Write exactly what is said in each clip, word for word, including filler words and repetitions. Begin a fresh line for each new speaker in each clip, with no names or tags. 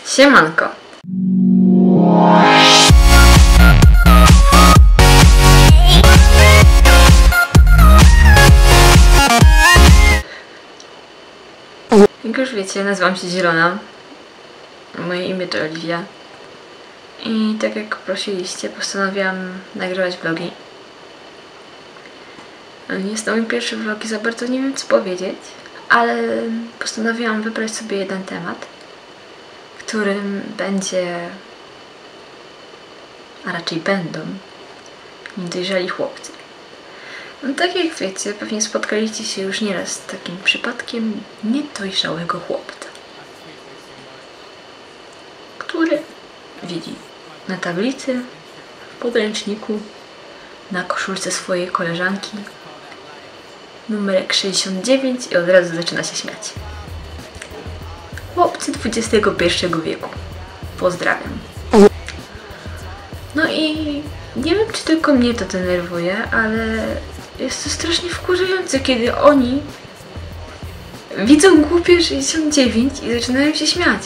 Siemanko! Jak już wiecie, nazywam się Zielona. Moje imię to Oliwia. I tak jak prosiliście, postanowiłam nagrywać vlogi. Jest to mój pierwszy vlog i za bardzo nie wiem, co powiedzieć, ale postanowiłam wybrać sobie jeden temat, którym będzie, a raczej będą, niedojrzali chłopcy. No tak jak wiecie, pewnie spotkaliście się już nieraz z takim przypadkiem niedojrzałego chłopca, który widzi na tablicy, w podręczniku, na koszulce swojej koleżanki numerek sześćdziesiąt dziewięć i od razu zaczyna się śmiać. Chłopcy dwudziestego pierwszego wieku. Pozdrawiam. No i nie wiem, czy tylko mnie to denerwuje, ale jest to strasznie wkurzające, kiedy oni widzą głupie sześćdziesiąt dziewięć i zaczynają się śmiać.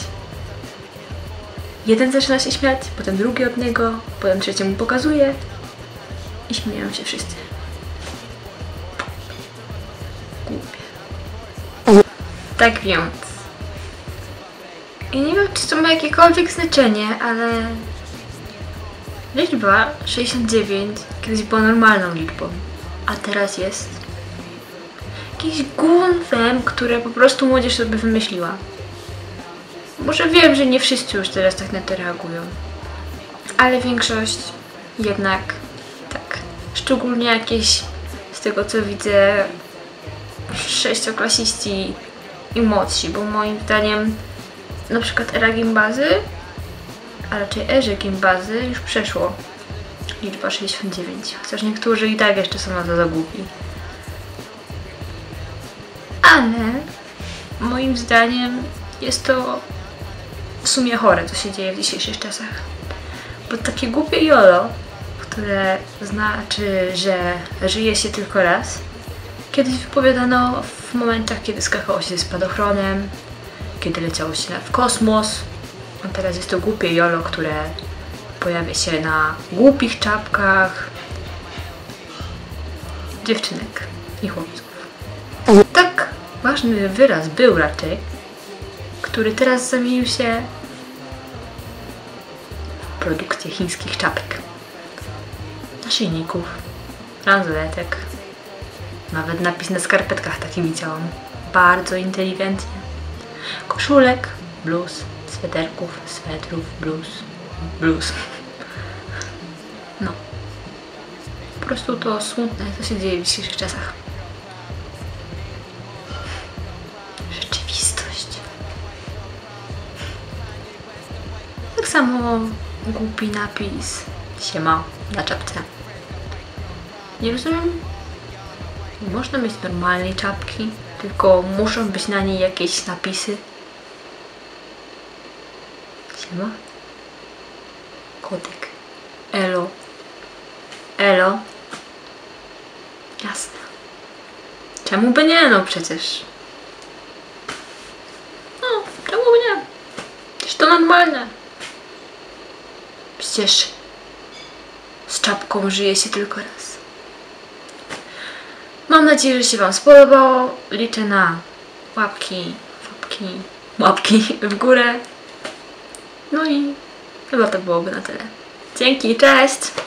Jeden zaczyna się śmiać, potem drugi od niego, potem trzeciemu pokazuje i śmieją się wszyscy. Głupie. Tak więc ja nie wiem, czy to ma jakiekolwiek znaczenie, ale liczba sześćdziesiąt dziewięć kiedyś była normalną liczbą, a teraz jest jakimś gównem, które po prostu młodzież sobie wymyśliła. Może wiem, że nie wszyscy już teraz tak na to reagują, ale większość jednak tak. Szczególnie jakieś, z tego co widzę, sześcioklasiści i młodsi, bo moim zdaniem na przykład era gimbazy, a raczej erze gimbazy już przeszło liczba sześćdziesiąt dziewięć, chociaż niektórzy i tak jeszcze są na to za głupi. Ale moim zdaniem jest to w sumie chore, co się dzieje w dzisiejszych czasach. Bo takie głupie jolo, które znaczy, że żyje się tylko raz, kiedyś wypowiadano w momentach, kiedy skakało się spadochronem, kiedy leciało się w kosmos, a teraz jest to głupie jolo, które pojawia się na głupich czapkach dziewczynek i chłopców. Tak ważny wyraz był raczej, który teraz zamienił się w produkcję chińskich czapek, naszyjników, bransoletek, nawet napis na skarpetkach taki widziałam, bardzo inteligentnie, koszulek, bluz, sweterków, swetrów, bluz, bluz. No, po prostu to smutne, co się dzieje w dzisiejszych czasach. Rzeczywistość. Tak samo głupi napis siema na czapce. Nie rozumiem. Nie można mieć normalnej czapki, tylko muszą być na niej jakieś napisy. Siema. Kotek. Elo. Elo. Jasne. Czemu by nie? No przecież. No, czemu by nie? Przecież to normalne. Przecież z czapką żyje się tylko raz. Mam nadzieję, że się wam spodobało. Liczę na łapki, łapki, łapki w górę. No i chyba to byłoby na tyle. Dzięki, cześć!